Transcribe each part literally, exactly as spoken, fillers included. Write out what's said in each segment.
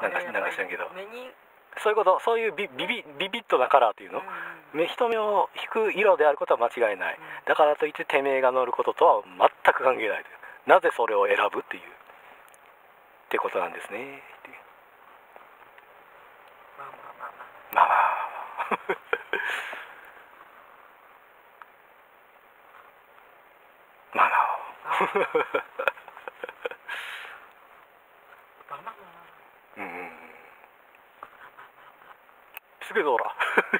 なんかなんか知らんけど、 目にそういうこと、そういうビビビビビッドなカラーっていうの、 うん目人目を引く色であることは間違いない、 うんだからといっててめえが乗ることとは全く関係ないという、なぜそれを選ぶっていうってことなんですねっていう。 まあまあまあまあまあまあまあまあまあまあうん、すげえぞほら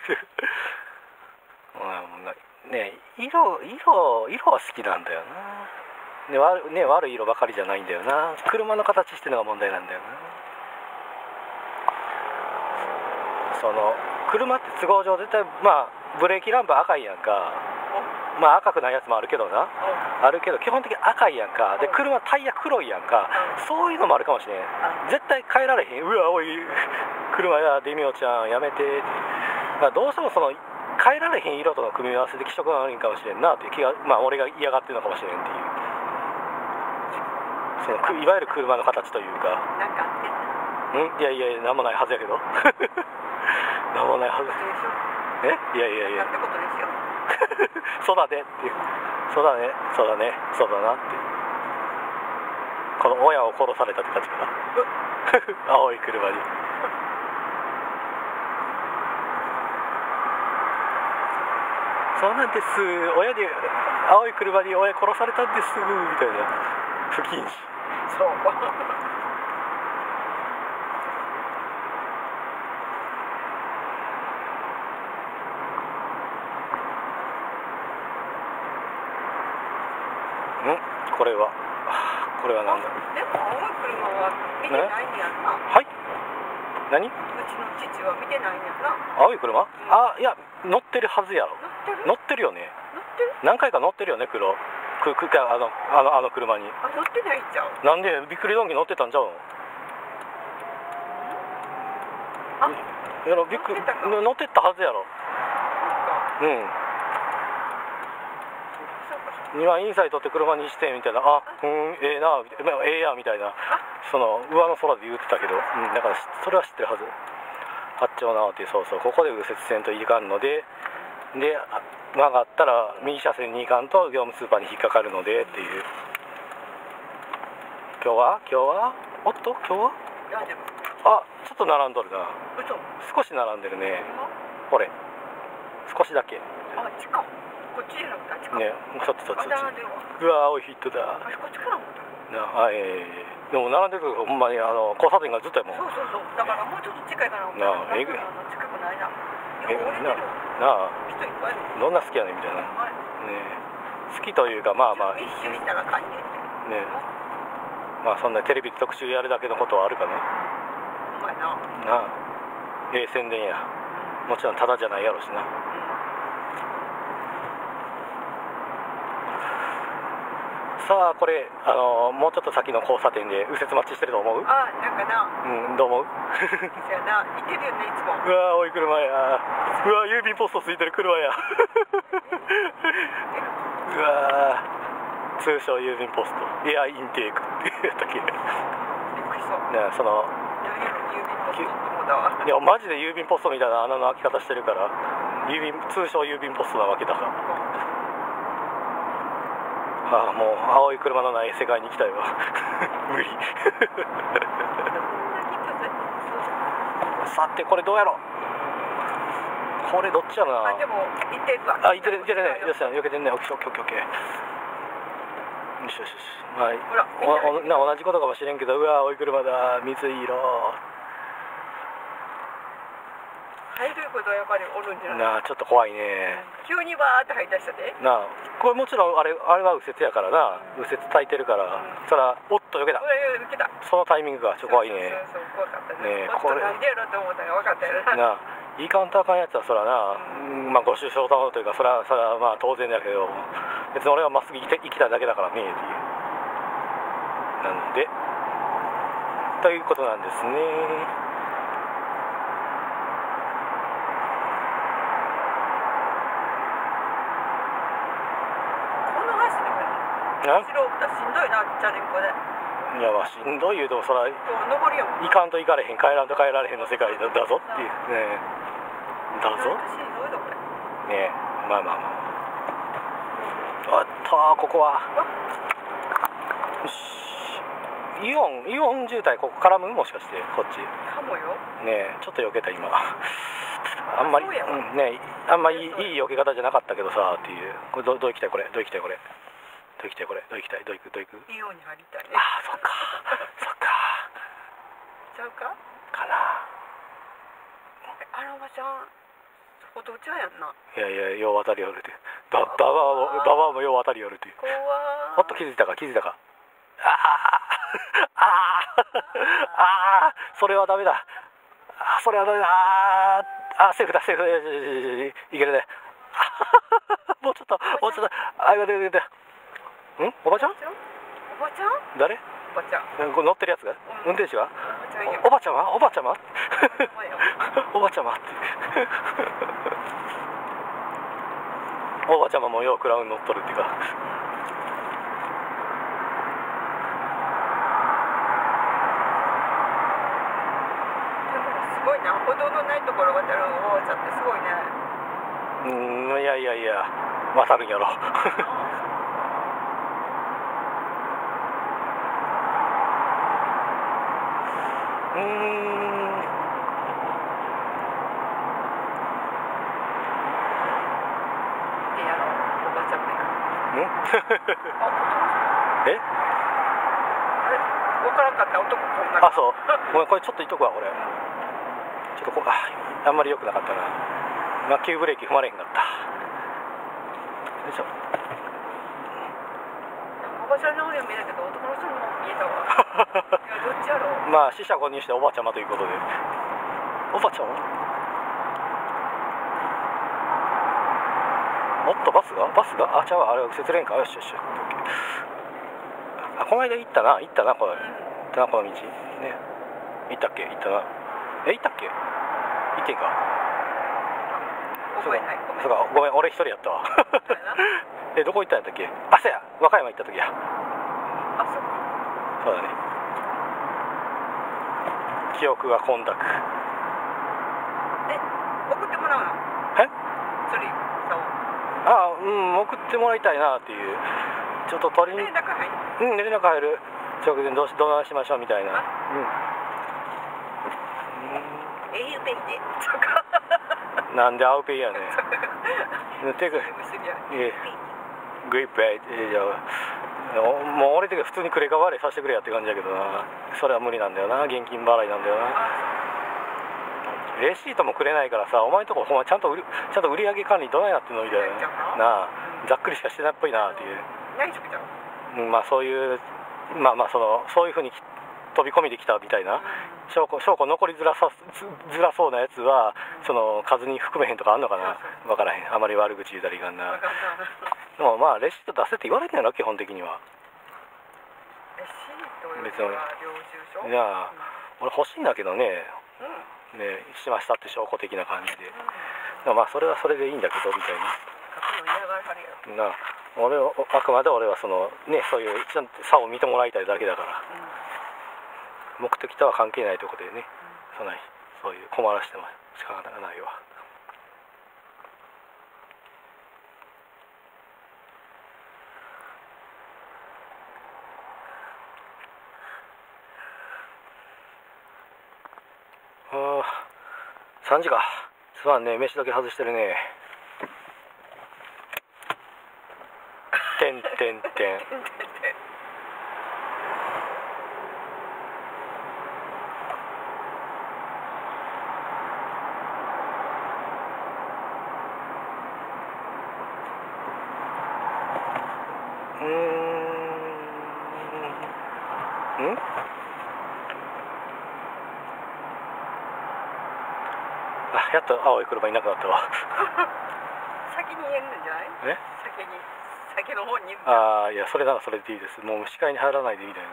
ね、色色色は好きなんだよな、ね、悪ね悪い色ばかりじゃないんだよな、車の形してるのが問題なんだよな。その車って都合上絶対まあブレーキランプ赤いやんか、まあ赤くないやつもあるけどな、あるけど基本的に赤いやんか、で車タイヤ黒いやんか、そういうのもあるかもしれん、絶対変えられへん、うわおい車やデミオちゃんやめてって、まあ、どうしてもその変えられへん色との組み合わせで気色が悪いんかもしれんなっていう気が、まあ俺が嫌がってるのかもしれんっていう、そのいわゆる車の形というか、 なんかあってんんいやいやいや何もないはずやけど何もないはずえいやいやいやなんてことですよそうだねっていう、そうだねそうだねそうだなっていう、この親を殺されたって感じかな青い車にそうなんです、親で青い車に親殺されたんですみたいな不謹慎。 そうんこれはこれは何だ。 でも青い車は見てないんやんな。 はい何、 うちの父は見てないんやんな。 青い車、あいや乗ってるはずやろ、 乗ってる乗ってるよね、 乗ってる何回か乗ってるよね、黒くくあのあのあの車に。 あ、乗ってないんちゃう。 なんでびっくりドンキー乗ってたんちゃうの。 あ、 やろびっくり乗ってたか乗ってったはずやろ。 そうかうんそうか今インサイトって車にしてみたいな、あうんええなまあええやみたいな、その上の空で言ってたけど、うん、だからそれは知ってるはず。八丁縄ってそうそう、ここで右折せんといかんので、で曲がったら右車線に行かんと業務スーパーに引っかかるのでっていう。今日は今日はおっと今日はいやでもあちょっと並んどるな、 嘘少し並んでるね、 今これ少しだけあ、地下こっちじゃなくてあっちかね、そっちそっちそっち、 あ、並んでるわ。 うわ青いヒットだあれこっちから思ったな、はい、でも並んでるとほんまにあの交差点がずっとやもんそうそうそうだからもうちょっと近いかな思ったなあらえぐいなんか近くないな。 えよう降りてなるなあ人いっぱいいる。 どんな好きやねんみたいなはいね、好きというかまあまあ一周したら帰ってね、まあそんなテレビ特集やるだけのことはあるかな、 お前ななあええ宣伝や、もちろんタダじゃないやろしな。さあこれあのもうちょっと先の交差点で右折待ちしてると思う。 あ、なんかなうんどう思うそうやな、いてるよねいつも。 うわ青い車や、うわ郵便ポストついてる車やうわ通称郵便ポストエアインテークってやったっけびっくりした。 ね、その何やろ郵便ポストって思ったわ。 いやマジで郵便ポストみたいな穴の開き方してるから、郵便通称郵便ポストなわけだから、ああもう青い車のない世界に行きたいわ無理さてこれどうやろ、これどっちやろな。 あ、でもいてるわ。 あ、いてるいてるね、よっしゃ避けてんね、オッケーオッケーオッケー、よしよしよし、はい、 ほらおおな同じことかもしれんけど、うわ青い車だ、水色入ることはやっぱりおるんじゃない。 なあ、ちょっと怖いね。 急にバーって入り出したで。 なあこれもちろんあれあれは右折やからな、右折焚いてるから、そらおっと避けた、 うわいや受けた。 そのタイミングがちょっと怖いね。 そうそうそう怖かったねえね。もっとこれなんでやろと思ったら分かったやろな。 なあいいカウンターかんやつはそらな、うんまあご愁傷様というか、そらそらまあ当然だけど、別に俺はまっすぐ行きたい行きたいだけだからねっていう、なんでということなんですね。 この橋でもな後ろしんどいな、チャリンコで。 いやまあしんどい言うてもそらこう登りやもん。 行かんと行かれへん帰らんと帰られへんの世界だ、だぞっていうねだぞしんどいぞこれ。 ねまあまあまああったーここはよしイオンイオン渋滞ここ絡むもしかしてこっちかもよ。 ねちょっと避けた今あんまりそうやわうんねあんまりいいいい避け方じゃなかったけどさっていうこれどどう行きたいこれどう行きたいこれどう行きたいこれどう行きたいどう行くどう行くイオンに入りたいね。 ああそっかそっかちゃうか。 かなえあのおばちゃんお父ちゃんやんな。 いやいやよう渡りよるってばババアもババアもよう渡りよるっていう怖ー。 ほっと気づいたか気づいたかあああああそれはダメだあそれはダメだああセーフだセーフだいけるねもうちょっともうちょっとあやべやべんおばちゃんおばちゃん誰おばちゃん。 これ乗ってるやつが運転手がおばちゃんや。 おばちゃまおばちゃまお前やおばちゃまっておばちゃまもようクラウン乗っとるっていうかすごいな。歩道のないところ渡るおばちゃんってすごいね。 うーんいやいやいや渡るんやろうーんでやろう。おばちゃんって。 んえわからんかった男こんな。 あそうごめんこれちょっと言っとくわ俺ちょっとこああんまり良くなかったなまあ急ブレーキ踏まれへんかったよいしょおばちゃんの方には見えたけど男の人にも見えたわ。いやどっちやろう。 まあ四捨五入しておばちゃまということでおばちゃまおっとバスがバスがあちゃうわあれは右折レーンかよしよしよしあこの間行ったな行ったなこれ行ったなこの道ね行ったっけ行ったなえ行ったっけ行ってんか覚えない。ごめん。 そうかごめん俺一人やったわそうやな。 えどこ行ったんやったっけあそうや和歌山行った時やあそうか。 そうだね記憶が混濁え送ってもらうの。 え釣りそう。 あうん送ってもらいたいなっていうちょっと取りに連絡入る。 うん連絡入る直前どうしどうなしましょうみたいなエーユーペイでとか。 うんなんでアウペイやねんてかえグリップやいやもう俺的に普通にクレカ払いさせてくれやって感じやけどなそれは無理なんだよな現金払いなんだよなレシートもくれないからさお前んとこほんまちゃんと売りちゃんと売り上げ管理どないなってんのみたいななあざっくりしかしてないっぽいなっていう何食べちゃう。 うんまあそういうまあまあそのそういうふうに飛び込みできたみたいな証拠証拠残りづらさずらそうなやつはその数に含めへんとかあんのかな分からへんあまり悪口言うたらいかんなでもまあレシート出せって言われてんやろ基本的にはレシートよりは領収書。 いや俺欲しいんだけどねうん。 ねしましたって証拠的な感じででもまあそれはそれでいいんだけどみたい書くの嫌がらはるやろ。 なな俺はあくまで俺はそのねそういうちゃんと差を見てもらいたいだけだから目的とは関係ないところでね、そないそういう困らしても仕方がないわ。ああさんじかすまんね飯だけ外してるねてんてんてんうーんんあやっと青い車いなくなったわ先に言えるんじゃない。 え先に先の方に。 ああいやそれならそれでいいですもう視界に入らないでみたいな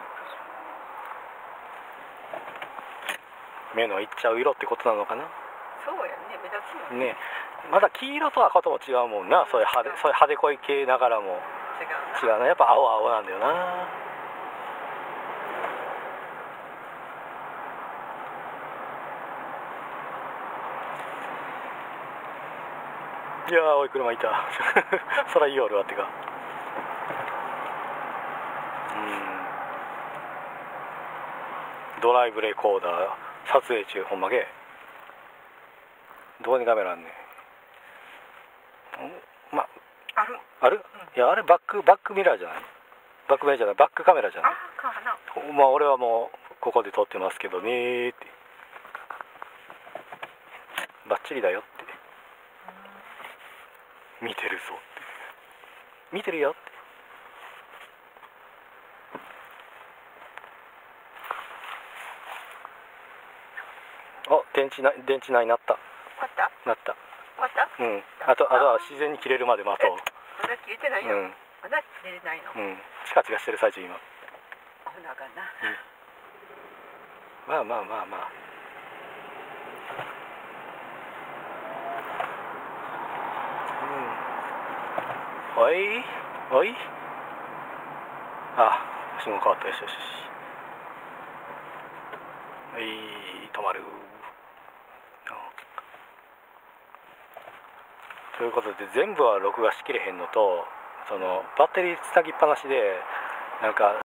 目のいっちゃう色ってことなのかなそうやね目立つもんねまだ黄色とはことも違うもんなそういう派手そういう派手濃い系ながらも違うな。 違うなやっぱ青は青なんだよないやー青い車いたそら言いよるわってか。うんドライブレコーダー撮影中。ほんまけどこにカメラあんねん。まあるある、うん、いやあれバックバックミラーじゃない、バックミラーじゃない、バックカメラじゃない。 あかな。 まあ俺はもうここで撮ってますけどねーってバッチリだよって見てるぞって見てるよって。あ電池な電池ないなった。 終わったなった。 終わった。 うんあとあとは自然に切れるまで待とう。 まだ切れてないよ、 うんまだ切れてないの。 うんチカチカしてる最中今。 危なあかんな、 うん、まあまあまあまあうんおいおいあ信号変わった。よしよしよしはい止まる。ということで全部は録画しきれへんのと、そのバッテリーつなぎっぱなしでなんか